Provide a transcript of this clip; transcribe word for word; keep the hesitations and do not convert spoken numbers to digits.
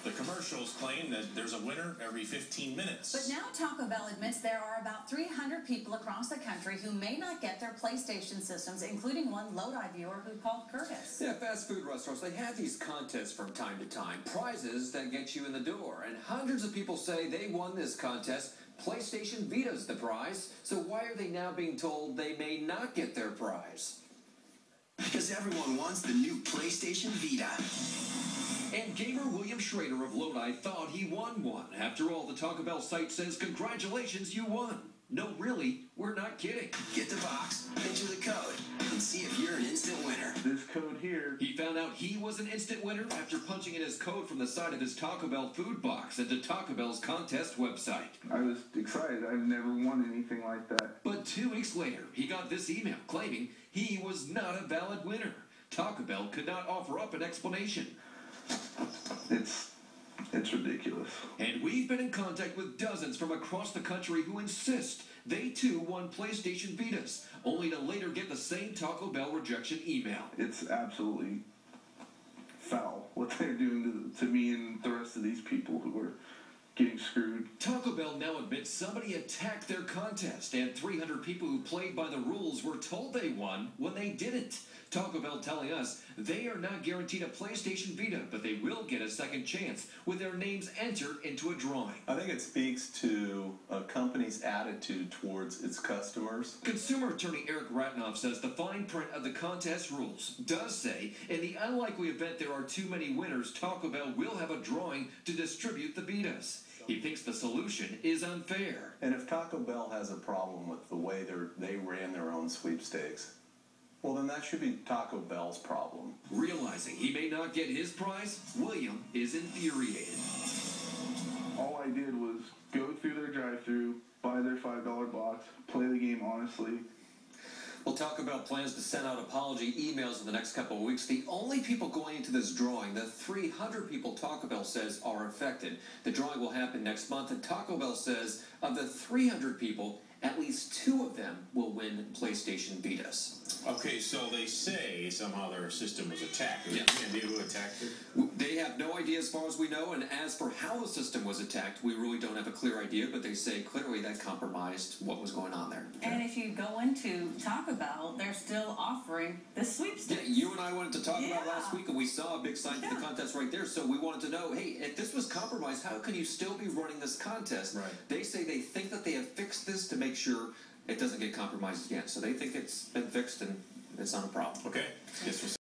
The commercials claim that there's a winner every fifteen minutes. But now Taco Bell admits there are about three hundred people across the country who may not get their PlayStation systems, including one Lodi viewer who called Curtis. Yeah, fast food restaurants, they have these contests from time to time, prizes that get you in the door, and hundreds of people say they won this contest. PlayStation Vita's the prize, so why are they now being told they may not get their prize? Because everyone wants the new PlayStation Vita. And gamer William Schrader of Lodi thought he won one. After all, the Taco Bell site says, congratulations, you won. No, really, we're not kidding. Get the box, enter the code, and see if you're an instant winner. This code here. He found out he was an instant winner after punching in his code from the side of his Taco Bell food box into Taco Bell's contest website. I was excited. I've never won anything like that. But two weeks later, he got this email claiming he was not a valid winner. Taco Bell could not offer up an explanation. It's... It's ridiculous. And we've been in contact with dozens from across the country who insist they too won PlayStation Vitas, only to later get the same Taco Bell rejection email. It's absolutely foul what they're doing to, to me and the rest of these people who are getting screwed. Taco Bell now admits somebody attacked their contest, and three hundred people who played by the rules were told they won when they didn't. Taco Bell telling us they are not guaranteed a PlayStation Vita, but they will get a second chance with their names entered into a drawing. I think it speaks to a company's attitude towards its customers. Consumer attorney Eric Ratnoff says the fine print of the contest rules does say, in the unlikely event there are too many winners, Taco Bell will have a drawing to distribute the Vitas. He thinks the solution is unfair. And if Taco Bell has a problem with the way they ran their own sweepstakes, well, then that should be Taco Bell's problem. Realizing he may not get his prize, William is infuriated. All I did was go through their drive-thru, buy their five dollar box, play the game honestly. Well, Taco Bell plans to send out apology emails in the next couple of weeks. The only people going into this drawing, the three hundred people Taco Bell says are affected. The drawing will happen next month, and Taco Bell says of the three hundred people, at least two of them will win PlayStation Vitas. Okay, so they say somehow their system was attacked. Yeah. Any idea who attacked it? They have no idea as far as we know, and as for how the system was attacked, we really don't have a clear idea, but they say clearly that compromised what was going on there. And if you go into Taco Bell, they're still offering the sweepstakes. Yeah, you and I went to talk Yeah. about last week, and we saw a big sign for Yeah. the contest right there, so we wanted to know, hey, if this was compromised, how can you still be running this contest? Right. They say they think that they have fixed this to make sure it doesn't get compromised again. So they think it's been fixed and it's not a problem. Okay. Guess we'll